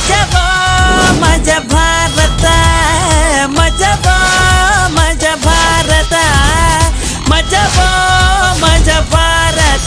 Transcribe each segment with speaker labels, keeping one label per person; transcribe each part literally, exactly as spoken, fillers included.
Speaker 1: ಮಜಬೋ ಮಜ ಭಾರತ ಮಜಬೋ ಮಜ ಭಾರತ ಮಜಬೋ ಮಜ ಭಾರತ.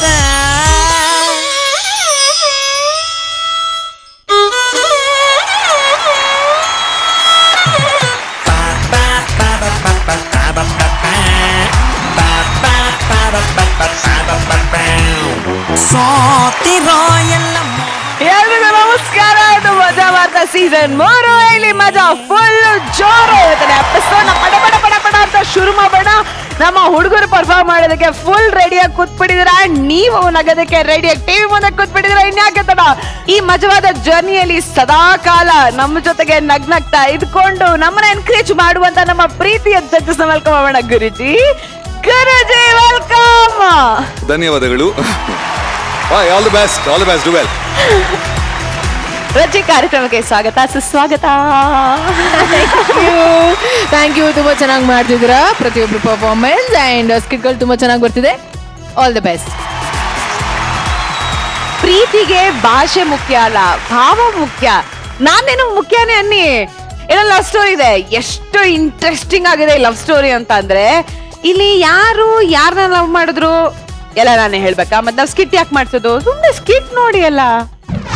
Speaker 1: ಸೋತಿರೋ ಎಲ್ಲ
Speaker 2: ಎಲ್ರಿಗೂ ನಮಸ್ಕಾರ. ಇದು ಮಜಾ ಭಾರತ ಸೀಸನ್ ಮೂರು. ಇಲ್ಲಿ ಮಜಾ ಫುಲ್ ಜೋರು ಇರುತ್ತೆ. ಎಪಿಸೋಡ್ ಪಡ ಪಡ ಪಡ ಪಡ ಅಂತ ಶುರು ಮಾಡೋಣ. ನಮ್ಮ ಹುಡುಗರು ಪರ್ಫಾರ್ಮ್ ಮಾಡೋದಕ್ಕೆ ಫುಲ್ ರೆಡಿಯಾಗಿ ಕೂತ್ಬಿಟ್ಟಿದ್ದೀರಾ. ನೀವು ನಗೋದಕ್ಕೆ ರೆಡಿಯಾಗಿ ಟಿವಿ ಮುಂದೆ ಕೂತ್ಬಿಟ್ಟಿದ್ದೀರಾ. ಇನ್ಯಾಕೆ ತಡ ಈ ಮಜವಾದ ಜರ್ನಿಯಲ್ಲಿ ಸದಾ ಕಾಲ ನಮ್ಮ ಜೊತೆಗೆ ನಗ್ನಗ್ತಾ ಇದ್ಕೊಂಡು ನಮ್ಮನ್ನ ಎನ್ಕರೇಜ್ ಮಾಡುವಂತ ನಮ್ಮ ಪ್ರೀತಿಯ ಜಡ್ಜಸ್ ವೆಲ್ಕಮ್ ಮಾಡೋಣ. ಗುರುಜಿ ಗುರುಜಿ ವೆಲ್ಕಮ್.
Speaker 3: ಧನ್ಯವಾದಗಳು. All the best, all the best, do well.
Speaker 2: ರಜೆ ಕಾರ್ಯಕ್ರಮಕ್ಕೆ ಸ್ವಾಗತ ಸುಸ್ವಾಗತ.
Speaker 4: Thank you. ತುಂಬಾ ಚೆನ್ನಾಗಿ ಮಾಡ್ತಿದ್ದೀರಾ ಪ್ರತಿಯೊಬ್ಬರು ಪರ್ಫಾರ್ಮೆನ್ಸ್ ಅಂಡ್ ಸ್ಕಿಟ್ಗಳು ತುಂಬಾ ಚೆನ್ನಾಗಿ ಬರ್ತಿದೆ. All the best.
Speaker 2: ಪ್ರೀತಿಗೆ ಭಾಷೆ ಮುಖ್ಯ ಅಲ್ಲ, ಭಾವ ಮುಖ್ಯ. ನಾನೇನು ಮುಖ್ಯನೇ ಅನ್ನಿ. ಏನೋ ಲವ್ ಸ್ಟೋರಿ ಇದೆ. ಎಷ್ಟು ಇಂಟ್ರೆಸ್ಟಿಂಗ್ ಆಗಿದೆ ಈ ಲವ್ ಸ್ಟೋರಿ ಅಂತ ಅಂದ್ರೆ, ಇಲ್ಲಿ ಯಾರು ಯಾರನ್ನ ಲವ್ ಮಾಡಿದ್ರು ಎಲ್ಲ ನಾನೇ ಹೇಳ್ಬೇಕಾ? ಮತ್ತೆ ನಾವು ಸ್ಕಿಟ್ ಯಾಕೆ ಮಾಡ್ಸೋದು? ಸುಮ್ಮನೆ ಸ್ಕಿಟ್ ನೋಡಿ ಅಲ್ಲ.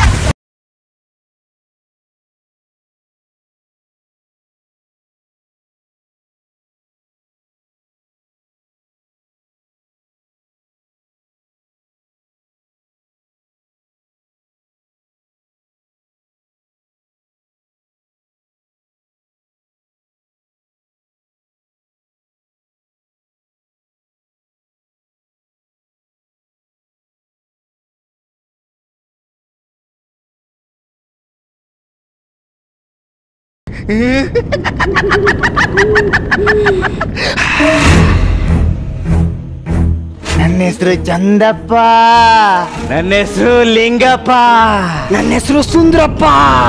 Speaker 5: ನನ್ನ ಹೆಸರು ಚಂದಪ್ಪ. ನನ್ನ ಹೆಸರು ಲಿಂಗಪ್ಪ. ನನ್ನ ಹೆಸರು ಸುಂದ್ರಪ್ಪ.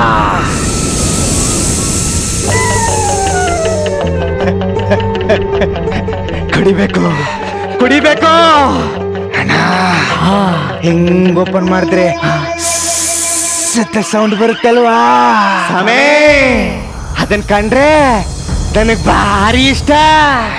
Speaker 5: ಕುಡಿಬೇಕು ಕುಡಿಬೇಕು ಅಣ್ಣ. ಹೆಂಗ್ ಓಪನ್ ಮಾಡಿದ್ರೆ ಸೌಂಡ್ ಬರುತ್ತಲ್ವಾ ಸಮೇ, ಅದನ್ ಕಂಡ್ರೆ ನನಗ್ ಭಾರಿ ಇಷ್ಟ.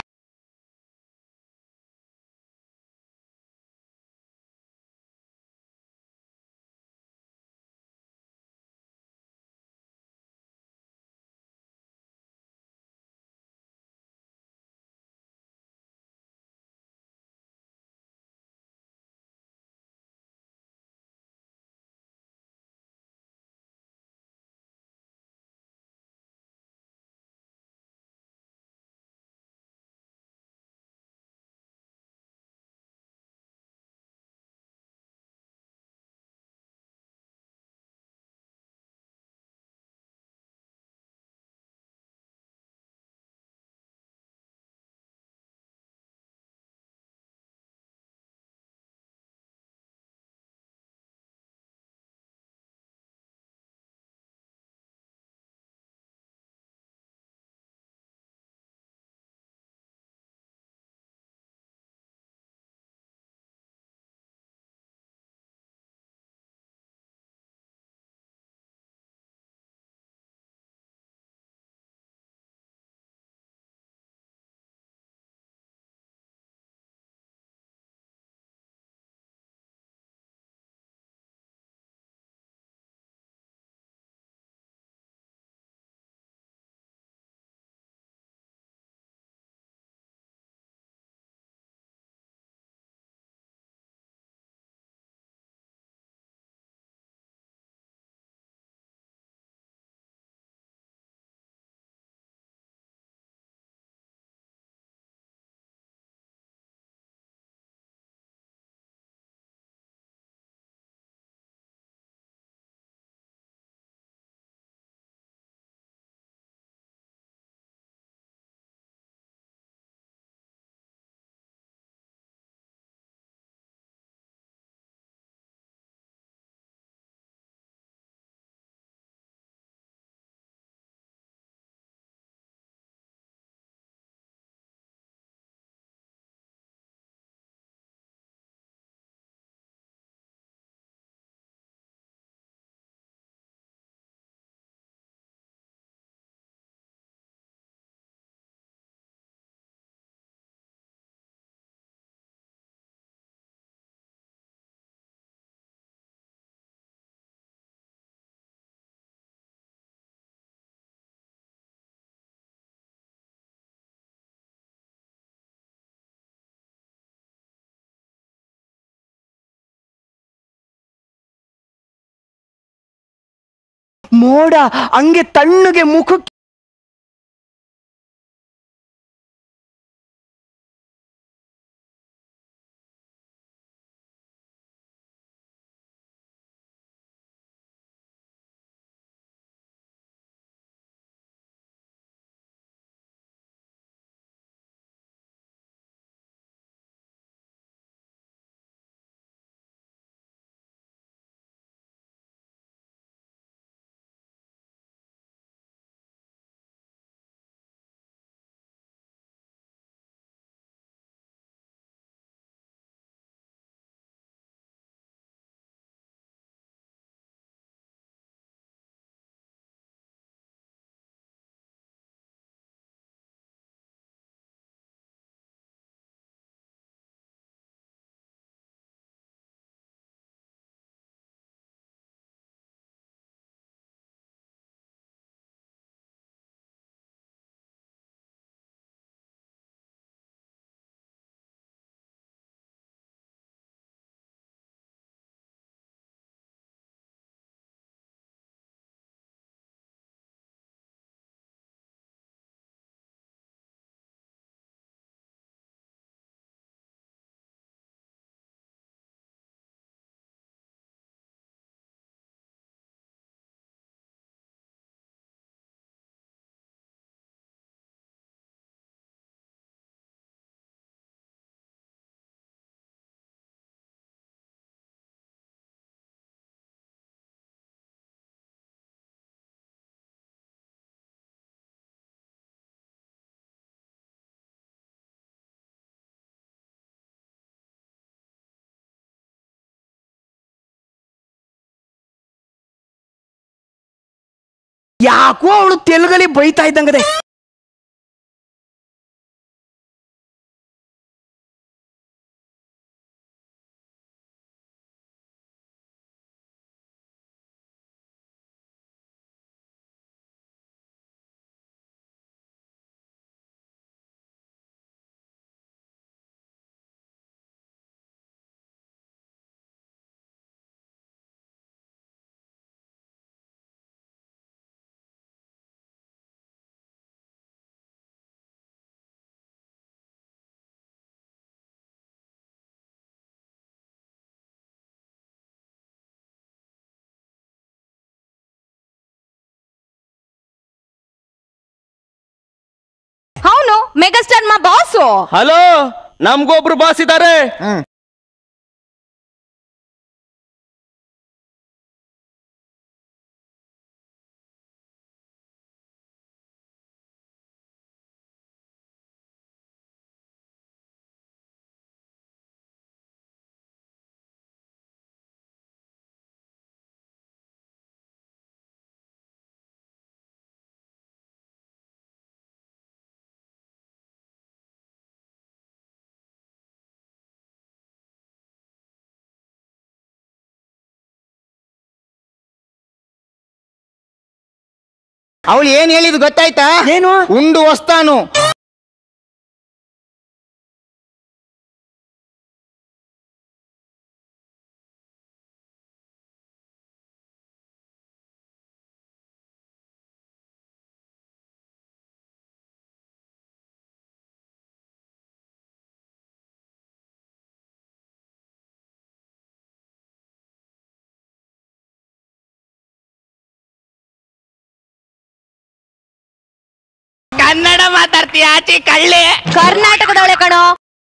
Speaker 5: ಮೋಡ ಹಂಗೆ ತಣ್ಣಗೆ ಮುಖಕ್ಕೆ ಯಾಕೋ ಅವಳು ತೆಲುಗಲ್ಲಿ ಬೈತಾ ಇದ್ದಂಗದೆ.
Speaker 2: ಅವನು ಮೆಗಾಸ್ಟಾರ್ ಮಾ ಬಾಸು.
Speaker 5: ಹಲೋ, ನಮ್ಗೊಬ್ರು ಬಾಸ್ ಇದ್ದಾರೆ.
Speaker 6: ಅವಳು ಏನ್ ಹೇಳಿದ್ ಗೊತ್ತಾಯ್ತಾ?
Speaker 5: ಏನು?
Speaker 6: ಉಂಡು ವಸ್ತಾನು.
Speaker 5: ಕನ್ನಡ ಮಾತಾಡ್ತೀಯ ಆಚೆ ಕಳ್ಳೆ?
Speaker 2: ಕರ್ನಾಟಕದವಳೆ ಕಣೋ.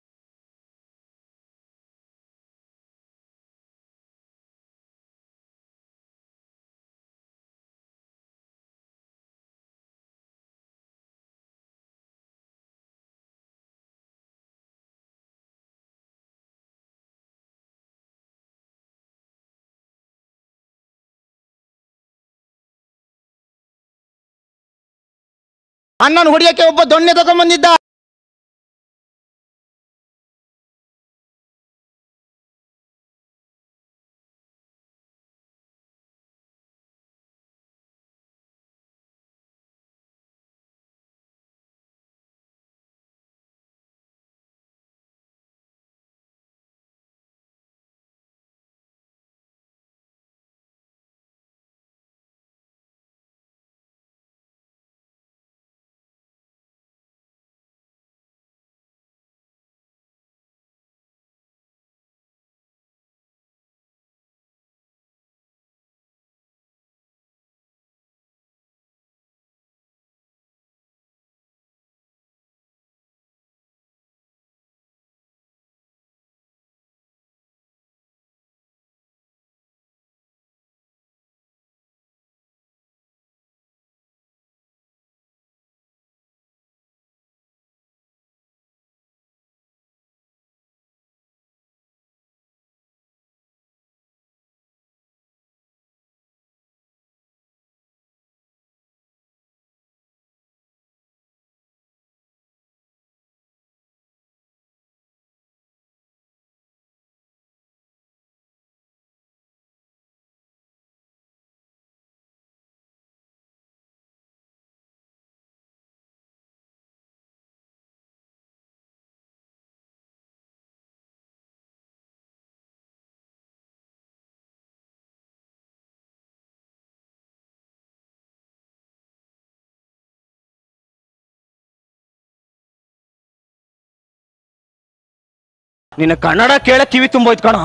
Speaker 6: ಅಣ್ಣನ ಹೊಡಿಯಕ್ಕೆ ಒಬ್ಬ ದೊಣ್ಣೆ ತಗೊಂಡ್ಬಂದಿದ್ದ.
Speaker 5: ನಿನ್ನ ಕನ್ನಡ ಕೇಳ ಕಿವಿ ತುಂಬೋಯ್ತು ಕಣ.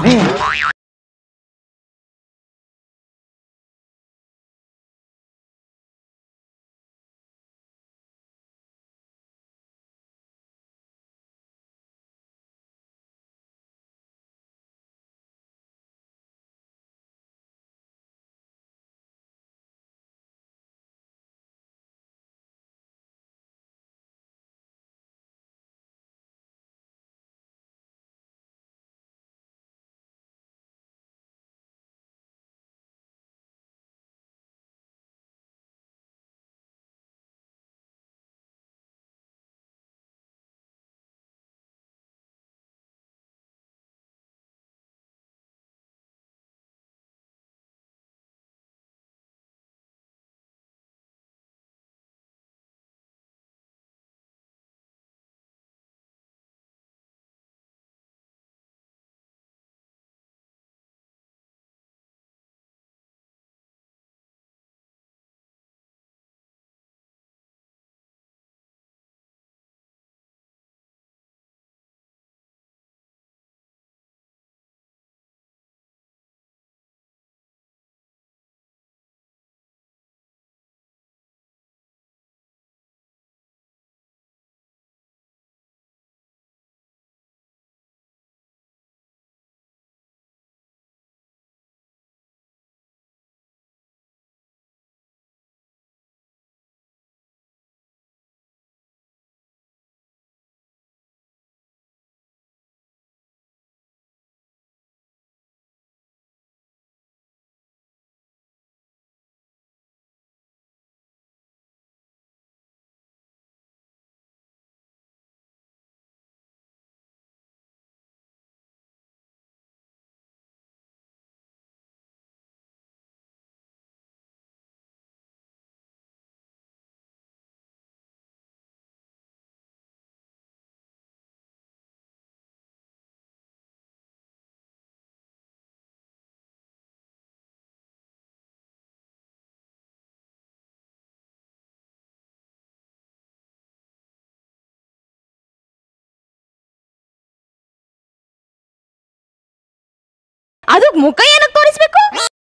Speaker 2: ಅದು ಮುಖ ಏನಕ್ಕೆ ತೋರಿಸ್ಬೇಕು?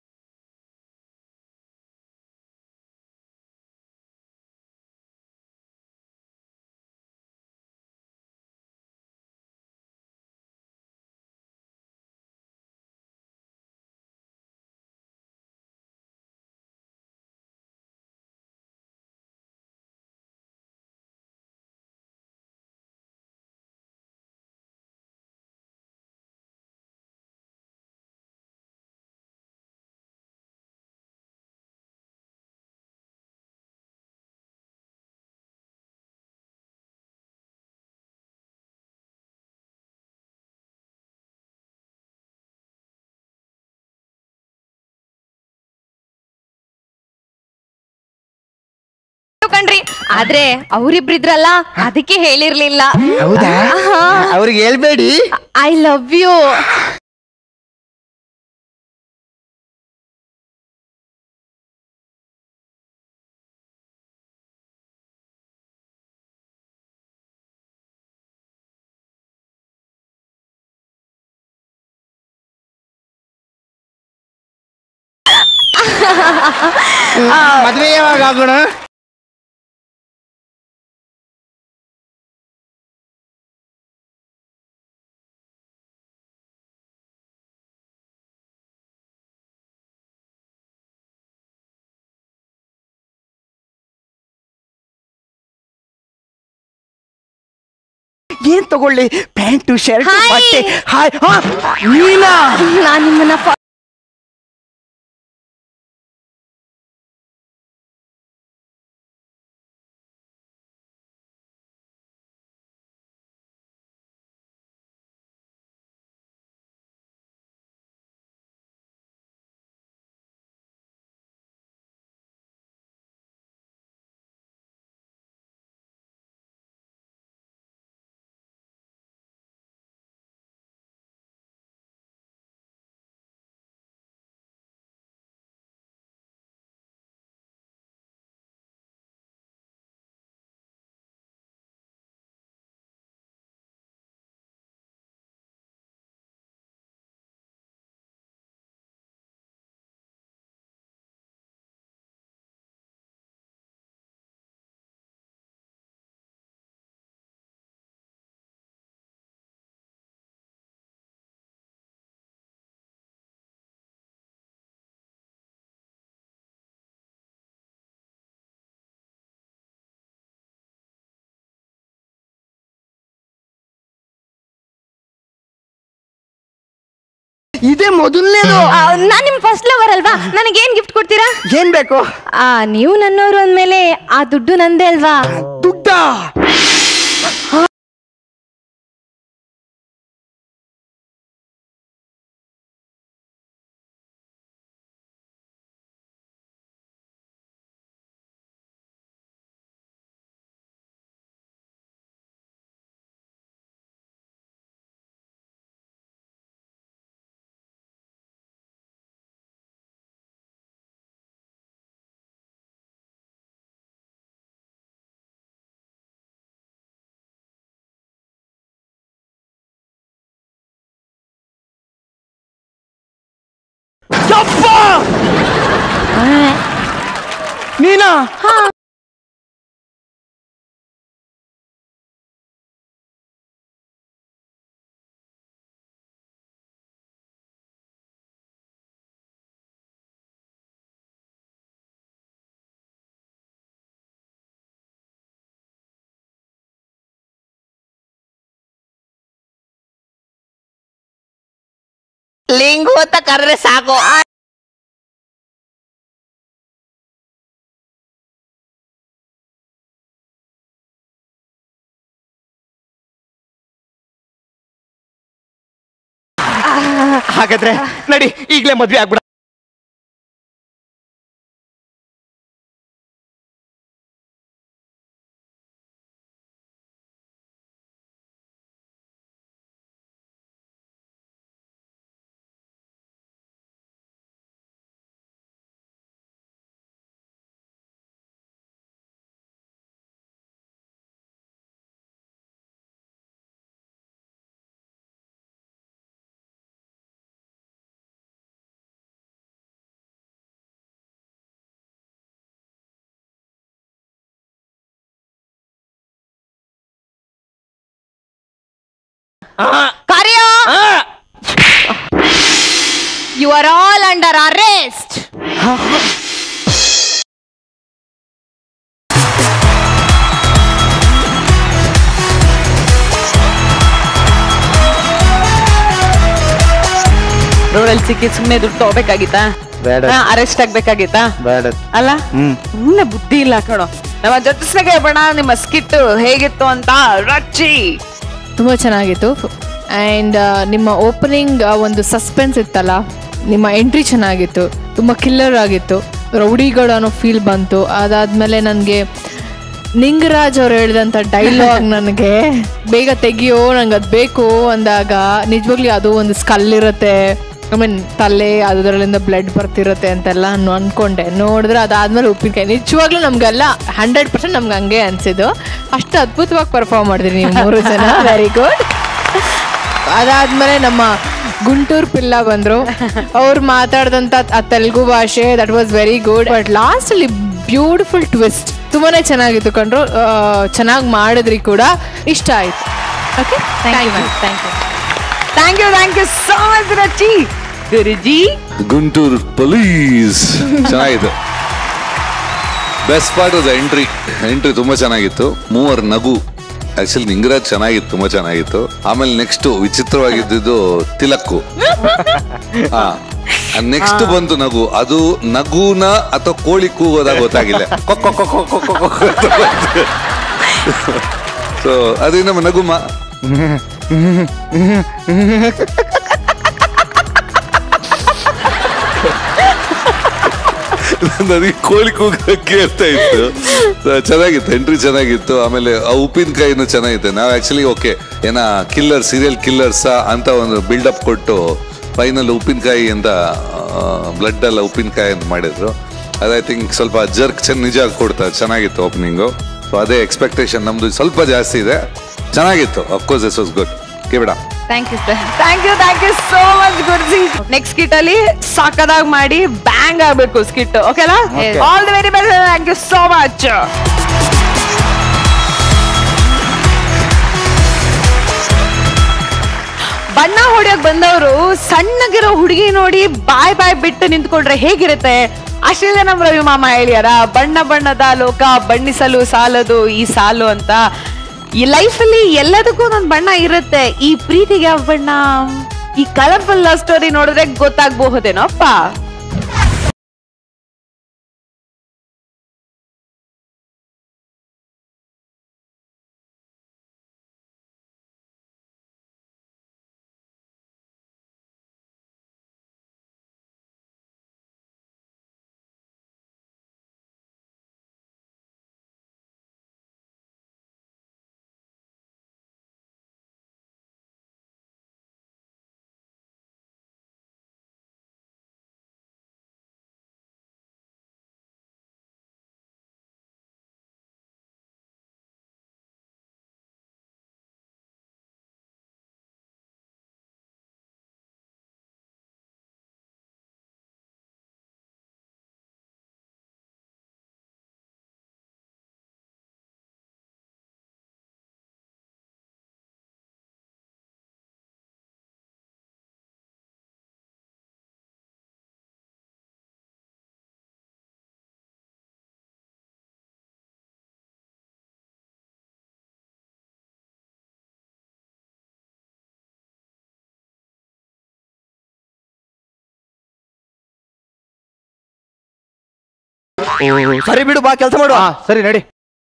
Speaker 2: ಕಣ್ರಿ, ಆದ್ರೆ ಅವರಿಬ್ರಿದ್ರಲ್ಲ ಅದಕ್ಕೆ ಹೇಳಿರ್ಲಿಲ್ಲ.
Speaker 6: ಹೌದಾ? ಅವ್ರಿಗೆ ಹೇಳ್ಬೇಡಿ.
Speaker 2: I love you.
Speaker 6: ಮದ್ವೆ ಯಾವಾಗ ಆಗೋಣ? ಏನ್ ತಗೊಳ್ಳಿ? ಪ್ಯಾಂಟು, ಶರ್ಟ್, ಬಟ್ಟೆ. ಹಾಯ್. ನೀನಾ?
Speaker 2: ನಾನ್ ನಿಮ್ಮನ್ನ
Speaker 6: ಇದೇ ಮೊದಲನೇದು.
Speaker 7: ನಾನ್ ನಿಮ್ ಫಸ್ಟ್ ಲವರ್ ಅಲ್ವಾ, ನನಗೆ ಏನ್ ಗಿಫ್ಟ್ ಕೊಡ್ತೀರಾ?
Speaker 6: ಏನ್ ಬೇಕು?
Speaker 7: ಆ ನೀವು ನನ್ನವರು ಅಂದ್ಮೇಲೆ ಆ ದುಡ್ಡು ನಂದೇ ಅಲ್ವಾ?
Speaker 6: ದುಡ್ಡ? ನೀನಾ?
Speaker 1: ಲಿಂಗು ಅಂತ ಕರೆದ್ರೆ ಸಾಕು.
Speaker 6: ಹಾಗಾದ್ರೆ ನಡಿ ಈಗ್ಲೇ ಮದ್ವೆ ಆಗ್ಬಿಡ.
Speaker 7: ಕಾರ್ಯ, you are all under arrest.
Speaker 2: ರೋಡಲ್ಲಿ ಸಿಕ್ಕಿ ಸುಮ್ನೆ ದುಡ್ಡು ತಗೋಬೇಕಾಗಿತ್ತಾ?
Speaker 6: ಬೇಡ.
Speaker 2: ಅರೆಸ್ಟ್ ಆಗ್ಬೇಕಾಗಿತ್ತಾ?
Speaker 6: ಬೇಡ
Speaker 2: ಅಲ್ಲ,
Speaker 6: ಹ್ಮ್
Speaker 2: ಸುಮ್ನೆ ಬುದ್ಧಿ ಇಲ್ಲ ಕಣೋ. ನಮ್ಮ ಜೊತೆಸ್ನಾಗೆ ಬಣ ನಿಮ್ಮ ಸ್ಕಿಟ್ ಹೇಗಿತ್ತು ಅಂತ ರಚ್ಚಿ.
Speaker 4: ತುಂಬ ಚೆನ್ನಾಗಿತ್ತು. ಆ್ಯಂಡ್ ನಿಮ್ಮ ಓಪನಿಂಗ್ ಒಂದು ಸಸ್ಪೆನ್ಸ್ ಇತ್ತಲ್ಲ, ನಿಮ್ಮ ಎಂಟ್ರಿ ಚೆನ್ನಾಗಿತ್ತು, ತುಂಬ ಕಿಲ್ಲರ್ ಆಗಿತ್ತು, ರೌಡಿಗಳು ಅನ್ನೋ ಫೀಲ್ ಬಂತು. ಅದಾದಮೇಲೆ ನನಗೆ ನಿಂಗರಾಜ್ ಅವ್ರು ಹೇಳಿದಂಥ ಡೈಲಾಗ್ ನನಗೆ ಬೇಗ ತೆಗಿಯೋ, ನಂಗೆ ಅದು ಬೇಕು ಅಂದಾಗ ನಿಜವಾಗ್ಲೂ ಅದು ಒಂದು ಸ್ಕಲ್ ಇರುತ್ತೆ, ಐ ಮೀನ್ ತಲೆ ಅದರಲ್ಲಿಂದ ಬ್ಲಡ್ ಬರ್ತಿರುತ್ತೆ ಅಂತೆಲ್ಲ ಅಂದ್ಕೊಂಡೆ. ನೋಡಿದ್ರೆ ಅದಾದ್ಮೇಲೆ ಉಪ್ಪಿನಕಾಯಿ. ನಿಜವಾಗ್ಲೂ ನಮಗೆಲ್ಲ ಹಂಡ್ರೆಡ್ ಪರ್ಸೆಂಟ್ ನಮ್ಗೆ ಹಂಗೆ ಅನಿಸಿದ್ದು. ಅಷ್ಟು ಅದ್ಭುತವಾಗಿ ಪರ್ಫಾರ್ಮ್ ಮಾಡಿದ್ರಿ ನೀವು ಮೂರು ಜನ. Very good. ಅದಾದ್ಮೇಲೆ ನಮ್ಮ ಗುಂಟೂರು ಪಿಲ್ಲ ಬಂದರು. ಅವ್ರು ಮಾತಾಡಿದಂಥ ಆ ತೆಲುಗು ಭಾಷೆ that was very good. But ಲಾಸ್ಟಲ್ಲಿ ಬ್ಯೂಟಿಫುಲ್ ಟ್ವಿಸ್ಟ್ ತುಂಬಾ ಚೆನ್ನಾಗಿತ್ತು ಕಂಡ್ರು. ಚೆನ್ನಾಗಿ ಮಾಡಿದ್ರಿ ಕೂಡ, ಇಷ್ಟ ಆಯಿತು. Okay, thank you thank you
Speaker 2: thank you thank you so much Rachi. Guruji,
Speaker 3: Guntur police ಚೆನ್ನಾಗಿತ್ತು. Best part of the entry entry ತುಂಬಾ ಚೆನ್ನಾಗಿತ್ತು. ಮೂವರ್ ನಗು, ಆಕ್ಚುಲಿ ನಿಂಗರಾಜ್ ಚೆನ್ನಾಗಿತ್ತು, ತುಂಬಾ ಚೆನ್ನಾಗಿತ್ತು. ಆಮೇಲೆ ನೆಕ್ಸ್ಟ್ ವಿಚಿತ್ರವಾಗಿದ್ದು ತಿಲಕ್ಕು. ಹಾ, ನೆಕ್ಸ್ಟ್ ಬಂತು ನಗು. ಅದು ನಗುನ ಅಥವಾ ಕೋಳಿ ಕೂಗೋದಾಗ ಗೊತ್ತಾಗಿಲ್ಲ. ಸೊ ಅದೇ ನಮ್ಮ ನಗುಮ ನನಗೆ ಕೋಳಿ ಕೂಗ ಕೇಳ್ತಾ ಇತ್ತು. ಚೆನ್ನಾಗಿತ್ತು, ಎಂಟ್ರಿ ಚೆನ್ನಾಗಿತ್ತು. ಆಮೇಲೆ ಆ ಉಪ್ಪಿನಕಾಯಿನೂ ಚೆನ್ನಾಗಿತ್ತು. ನಾವು ಆಕ್ಚುಲಿ ಓಕೆ ಏನ ಕಿಲ್ಲರ್, ಸೀರಿಯಲ್ ಕಿಲ್ಲರ್ಸ ಅಂತ ಒಂದು ಬಿಲ್ಡಪ್ ಕೊಟ್ಟು ಫೈನಲ್ ಉಪ್ಪಿನಕಾಯಿ ಅಂತ ಬ್ಲಡ್ ಎಲ್ಲ ಉಪ್ಪಿನಕಾಯಿ ಅಂತ ಮಾಡಿದ್ರು. ಅದು ಐ ಥಿಂಕ್ ಸ್ವಲ್ಪ ಜರ್ಕ್ ಚೆನ್ನ ನಿಜ ಕೊಡ್ತಾರೆ. ಚೆನ್ನಾಗಿತ್ತು ಓಪನಿಂಗು. ಸೊ ಅದೇ ಎಕ್ಸ್ಪೆಕ್ಟೇಷನ್ ನಮ್ದು ಸ್ವಲ್ಪ ಜಾಸ್ತಿ ಇದೆ. ಚೆನ್ನಾಗಿತ್ತು. Of course this was good. ಕೇಬೇಡ.
Speaker 2: Thank you sir. Thank you thank you so much Guruji. Next skit ಅಲ್ಲಿ ಸಾಕದಾಗಿ ಮಾಡಿ ಬ್ಯಾಂಗ್ ಆಗ್ಬೇಕು ಸ್ಕಿಟ್. ಓಕೆನಾ? All the very best. Thank you so much. ಬಣ್ಣ ಹೊಡಿಯೋಕ್ ಬಂದವರು ಸಣ್ಣಗಿರೋ ಹುಡುಗಿ ನೋಡಿ ಬಾಯ್ ಬಾಯ್ ಬಿಟ್ಟು ನಿಂತ್ಕೊಂಡ್ರೆ ಹೇಗಿರುತ್ತೆ? ಅಷ್ಟೇ ನಮ್ಮ ರವಿ ಮಾಮ ಹೇಳ್ಯಾರ, ಬಣ್ಣ ಬಣ್ಣದ ಲೋಕ ಬಣ್ಣಿಸಲು ಸಾಲದು ಈ ಸಾಲು ಅಂತ. ಈ ಲೈಫಲ್ಲಿ ಎಲ್ಲದಕ್ಕೂ ಒಂದೊಂದು ಬಣ್ಣ ಇರುತ್ತೆ. ಈ ಪ್ರೀತಿಗೆ ಯಾವ ಬಣ್ಣ? ಈ ಕಲರ್ಫುಲ್ ಲವ್ ಸ್ಟೋರಿ ನೋಡಿದ್ರೆ ಗೊತ್ತಾಗಬಹುದೇನೋಪ್ಪ.
Speaker 6: ಸರಿ ಬಿಡು, ಬಾ ಕೆಲಸ ಮಾಡುವ.
Speaker 5: ಸರಿ ನಡಿ.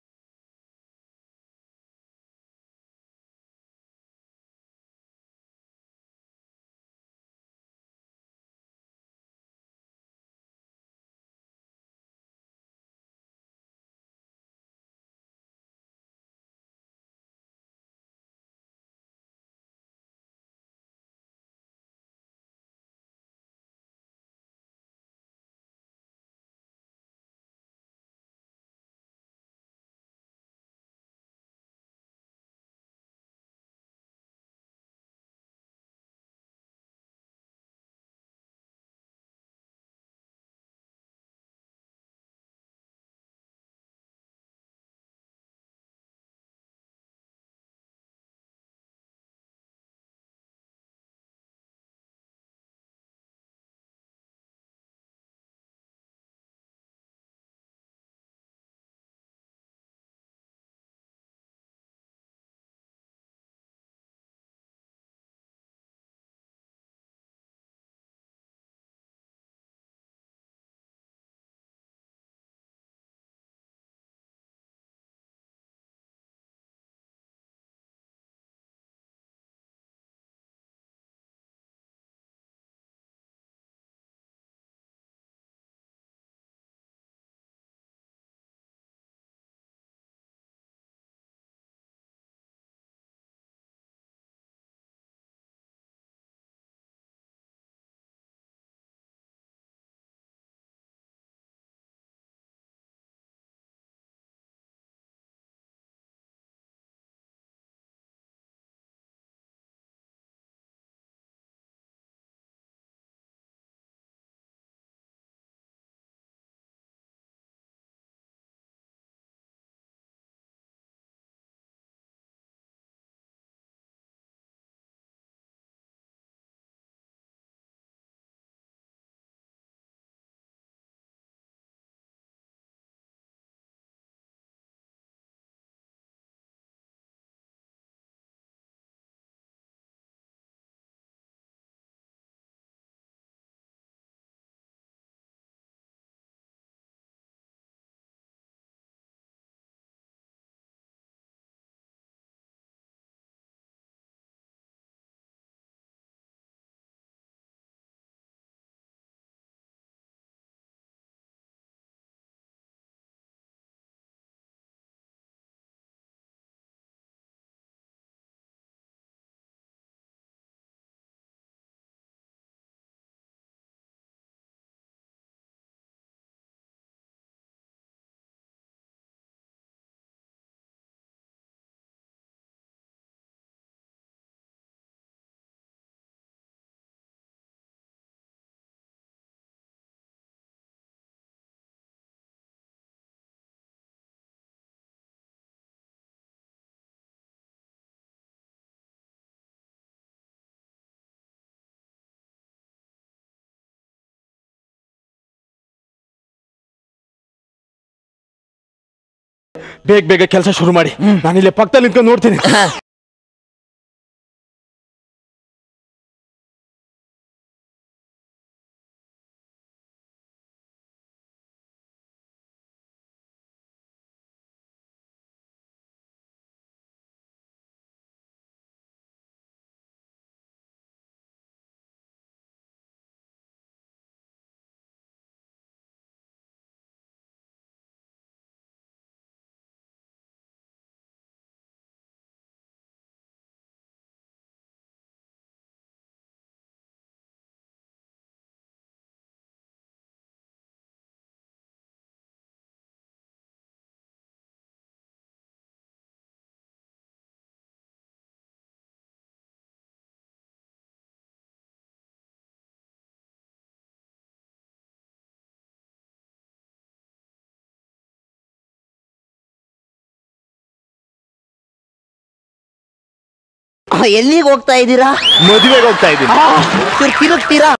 Speaker 5: ಬೇಗ ಬೇಗ ಕೆಲಸ ಶುರು ಮಾಡಿ. ನಾನಿಲ್ಲಿ ಪಕ್ಕದಲ್ಲಿ ನಿಂತ್ಕೊಂಡು ನೋಡ್ತೀನಿ.
Speaker 1: ಎಲ್ಲಿಗೆ ಹೋಗ್ತಾ ಇದ್ದೀರಾ?
Speaker 6: ಮದುವೆಗೆ ಹೋಗ್ತಾ ಇದ್ದೀನಿ.
Speaker 1: ಚೂರು ತಿರುಗ್ತೀರಾ?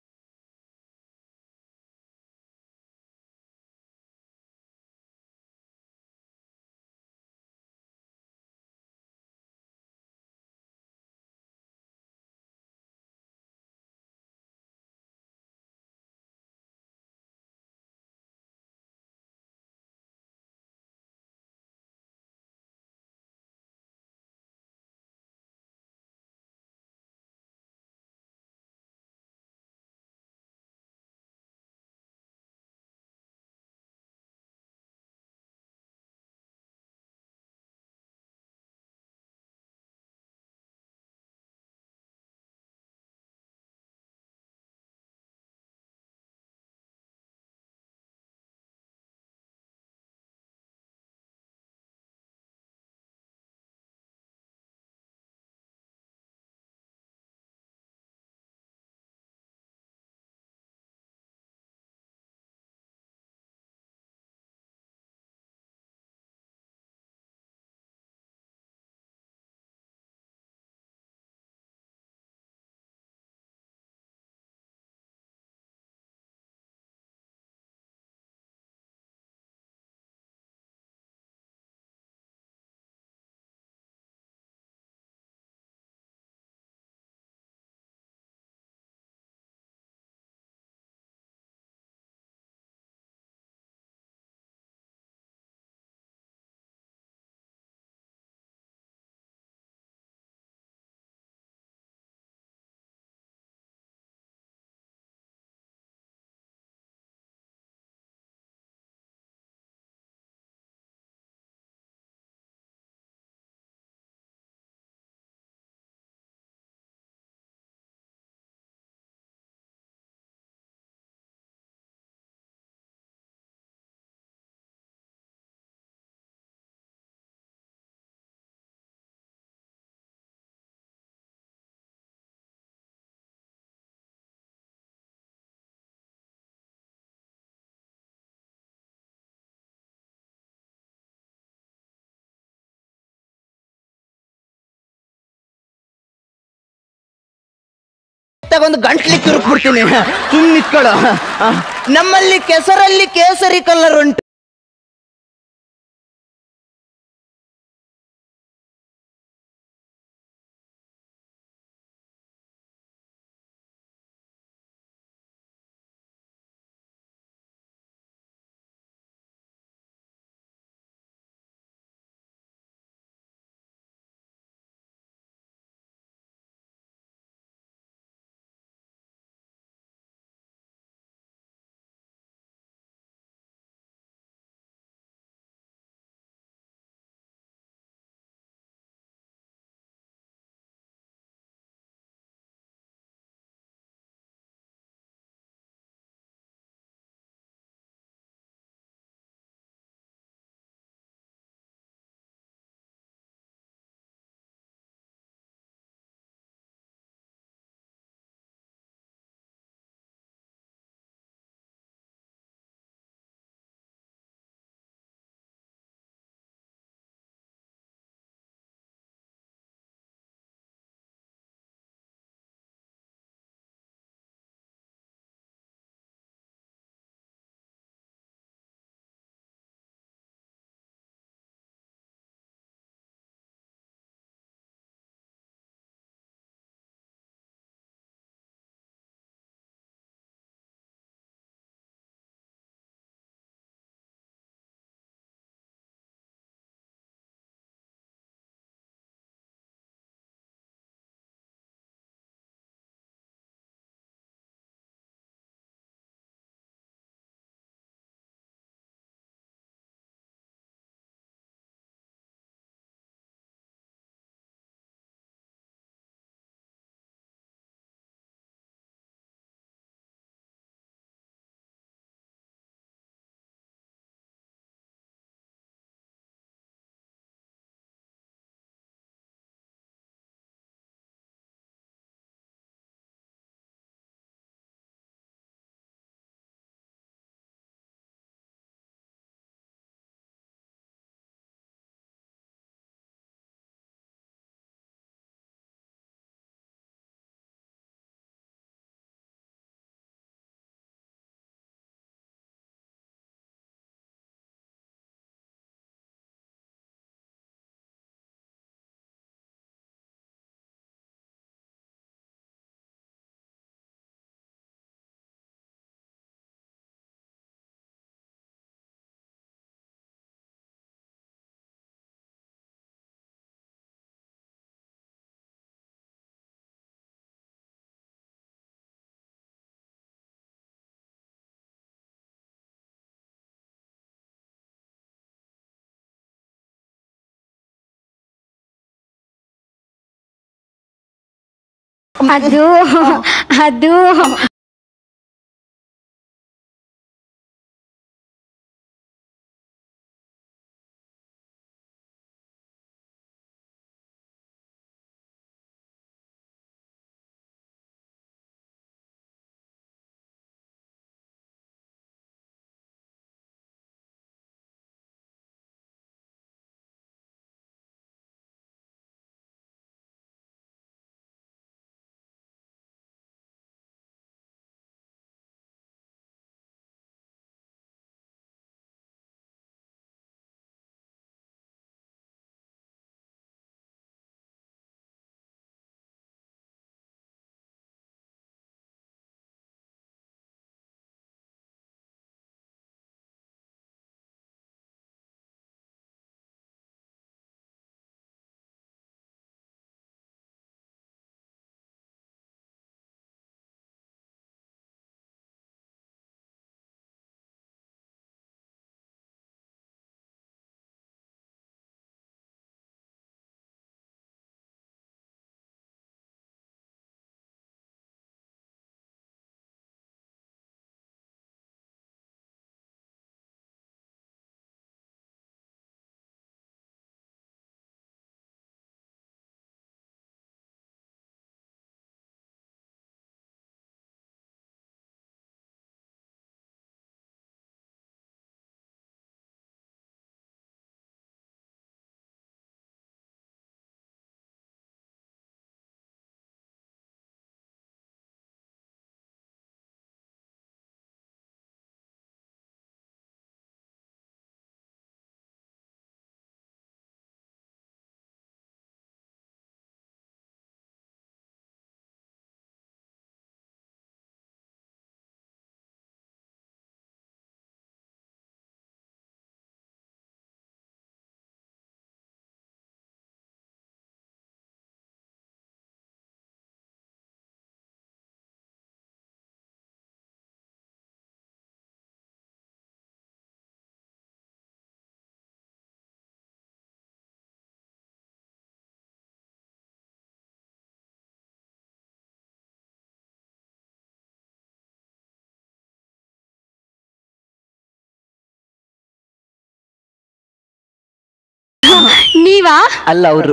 Speaker 1: ತಗೊಂಡು ಗಂಟ್ಲಿ ತುರುಕ್ಬಿಡ್ತೀನಿ. ಸುಮ್ ನಿತ್ಕೊಳ್ಳೋ. ನಮ್ಮಲ್ಲಿ ಕೆಸರಲ್ಲಿ ಕೇಸರಿ ಕಲರ್ ಉಂಟು.
Speaker 7: ಅದು ಅದು ನೀವಾ?
Speaker 6: ಅಲ್ಲ ಅವರು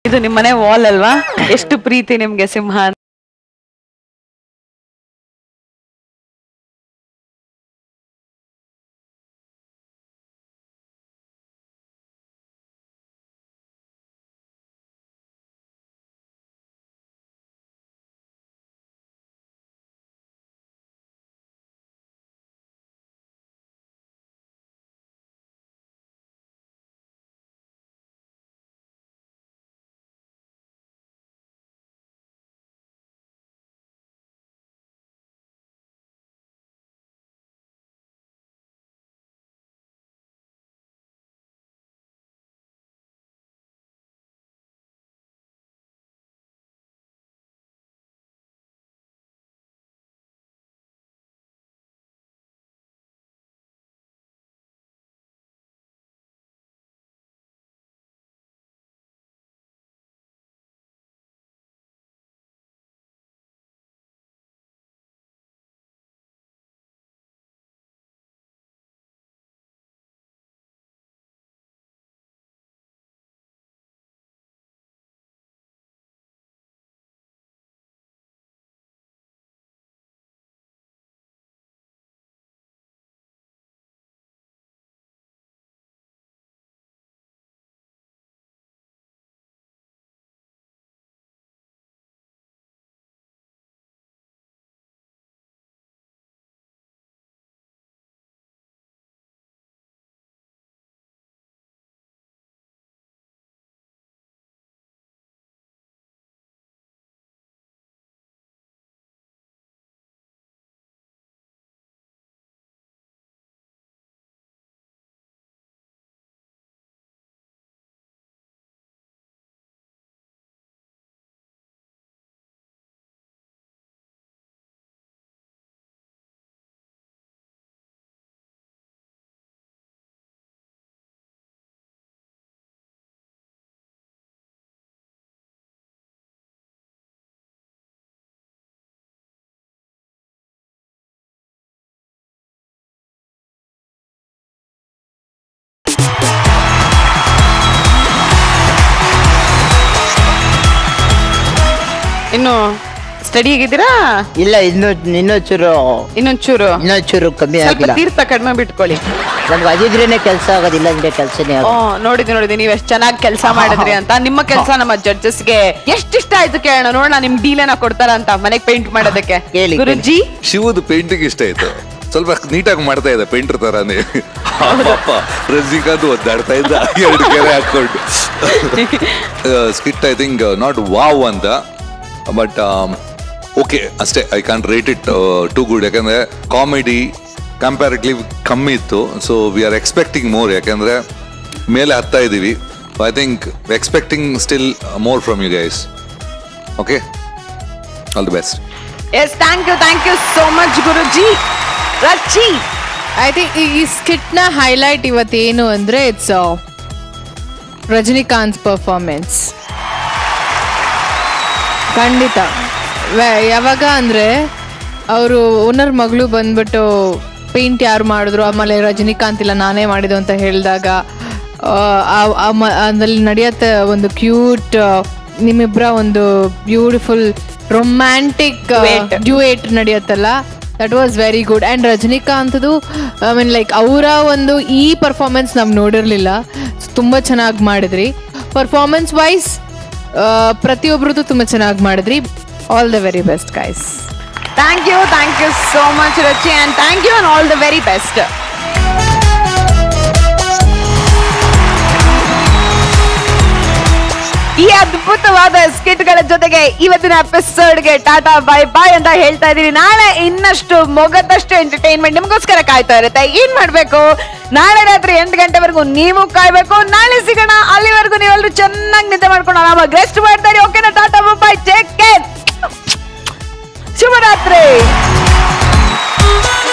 Speaker 2: ಇದು ನಿಮ್ಮನೆ ವಾಲ್ ಅಲ್ವಾ? ಎಷ್ಟು ಪ್ರೀತಿ ನಿಮ್ಗೆ ಸಿಂಹ. ಇನ್ನು ಸ್ಟಡಿ ಆಗಿದ್ದೀರಾ?
Speaker 1: ಇಲ್ಲ, ಇನ್ನು ಇನ್ನೊಂಚೂರು
Speaker 2: ಇನ್ನೊಂಚೂರು
Speaker 1: ಇನ್ನೊಂಚೂರು ಕಮ್ಮಿ
Speaker 2: ಸ್ವಲ್ಪ
Speaker 1: ಆಗಿಲ್ಲ.
Speaker 2: ತೀರ್ಥ ಕಡಿಮೆ ಬಿಟ್ಕೊಳ್ಳಿ.
Speaker 1: ನನ್ಗೆ ಅದಿದ್ರೇನೆ ಕೆಲಸ ಆಗೋದಿಲ್ಲ, ಅಂದ್ರೆ ಕೆಲಸನೇ
Speaker 2: ಓ ನೋಡಿದ್ವಿ ನೋಡಿದ್ವಿ ನೀವು ಎಷ್ಟು ಚೆನ್ನಾಗಿ ಕೆಲಸ ಮಾಡಿದ್ರಿ ಅಂತ. ನಿಮ್ಮ ಕೆಲಸ ನಮ್ಮ ಜಡ್ಜಸ್ಗೆ ಎಷ್ಟು ಇಷ್ಟ ಆಯ್ತು ಕೇಳೋಣ, ನೋಡೋಣ ನಿಮ್ ಡೀಲ್ ಏನೋ ಕೊಡ್ತಾರ ಅಂತ ಮನೆಗೆ ಪೇಂಟ್ ಮಾಡೋದಕ್ಕೆ.
Speaker 1: ಕೇಳಿ
Speaker 2: ಗುರುಜಿ,
Speaker 3: ಶಿವದು ಪೇಂಟಿಂಗ್ ಇಷ್ಟ ಆಯ್ತು, ಸ್ವಲ್ಪ ನೀಟಾಗಿ ಮಾಡ್ತಾ ಇದೆ ಪೇಂಟರ್ ತರಾನೇ. ರಜನಿಕಾಂತ್ ಒದ್ದಾಡ್ತಾ ಇದ್ದ ಎರಡು ಕೆರೆ ಹಾಕೊಂಡು. Skit I think not wow ಅಂತ, ಬಟ್ ಓಕೆ ಅಷ್ಟೇ. I can't rate it too good, ಯಾಕಂದ್ರೆ ಕಾಮಿಡಿ ಕಂಪ್ಯಾರಿಟಿವ್ಲಿ ಕಮ್ಮಿ ಇತ್ತು. So we are expecting more, ಯಾಕಂದ್ರೆ ಮೇಲೆ ಹತ್ತಾ ಇದೀವಿ. I think expecting still more from you guys. Okay, all the best.
Speaker 2: Yes, thank you thank you so much Guruji. Rachi,
Speaker 4: I think ಈ skit ನ highlight ಇವತ್ತೇನು ಅಂದ್ರೆ ಇಟ್ಸ್ ರಜನಿಕಾಂತ್ ಪರ್ಫಾರ್ಮೆನ್ಸ್. ಖಂಡಿತ ಯಾವಾಗ ಅಂದ್ರೆ ಅವರು ಓನರ್ ಮಗಳು ಬಂದ್ಬಿಟ್ಟು ಪೇಂಟ್ ಯಾರು ಮಾಡಿದ್ರು, ಆಮೇಲೆ ರಜನಿಕಾಂತ್ ಇಲ್ಲ ನಾನೇ ಮಾಡಿದ್ದು ಅಂತ ಹೇಳಿದಾಗ ಅದಲ್ಲಿ ನಡೆಯತ್ತೆ ಒಂದು ಕ್ಯೂಟ್ ನಿಮ್ಮಿಬ್ಬರ ಒಂದು ಬ್ಯೂಟಿಫುಲ್ ರೊಮ್ಯಾಂಟಿಕ್ ಡ್ಯೂಯೇಟ್ ನಡೆಯತ್ತಲ್ಲ, that was very good. And ರಜನಿಕಾಂತ್ದು ಐ ಮೀನ್ ಲೈಕ್ ಅವರ ಒಂದು ಈ ಪರ್ಫಾರ್ಮೆನ್ಸ್ ನಾವು ನೋಡಿರಲಿಲ್ಲ, ತುಂಬ ಚೆನ್ನಾಗಿ ಮಾಡಿದ್ರಿ. ಪರ್ಫಾರ್ಮೆನ್ಸ್ ವೈಸ್ ಪ್ರತಿಯೊಬ್ಬರದ್ದು ತುಂಬ ಚೆನ್ನಾಗಿ ಮಾಡಿದ್ರಿ. All the very best guys.
Speaker 2: Thank you thank you so much Rachi, and thank you and all the very best. ಈ ಅದ್ಭುತವಾದ ಸ್ಕಿಟ್ಗಳ ಜೊತೆಗೆ ಇವತ್ತಿನ ಎಪಿಸೋಡ್ಗೆ ಟಾಟಾ ಬೈ ಬಾಯ್ ಅಂತ ಹೇಳ್ತಾ ಇದೀವಿ. ನಾಳೆ ಇನ್ನಷ್ಟು ಮೊಗದಷ್ಟು ಎಂಟರ್ಟೈನ್ಮೆಂಟ್ ನಿಮ್ಗೋಸ್ಕರ ಕಾಯ್ತಾ ಇರುತ್ತೆ. ಏನ್ ಮಾಡ್ಬೇಕು, ನಾಳೆ ರಾತ್ರಿ ಎಂಟು ಗಂಟೆವರೆಗೂ ನೀವು ಕಾಯ್ಬೇಕು. ನಾಳೆ ಸಿಗೋಣ, ಅಲ್ಲಿವರೆಗೂ ನೀವೆಲ್ಲರೂ ಚೆನ್ನಾಗಿ ನಿದ್ದೆ ಮಾಡ್ಕೊಂಡು ಆರಾಮಾಗಿ ರೆಸ್ಟ್ ಮಾಡ್ತಾ ಇರಿ. ಓಕೆನಾ? Tata bye bye, take care, ಶುಭರಾತ್ರಿ.